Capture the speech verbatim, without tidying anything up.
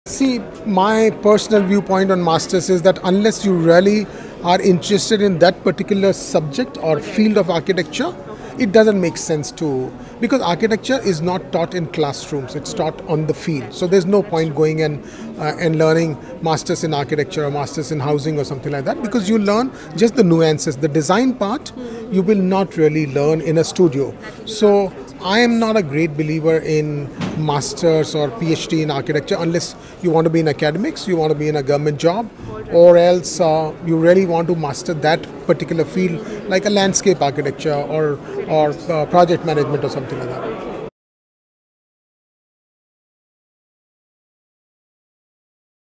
See, my personal viewpoint on masters is that unless you really are interested in that particular subject or field of architecture, it doesn't make sense to, because architecture is not taught in classrooms, it's taught on the field. So there's no point going and uh, and learning masters in architecture or masters in housing or something like that, because you learn just the nuances. The design part you will not really learn in a studio. So I am not a great believer in masters or PhD in architecture unless you want to be in academics, you want to be in a government job, or else uh, you really want to master that particular field, like a landscape architecture or or uh, project management or something like that.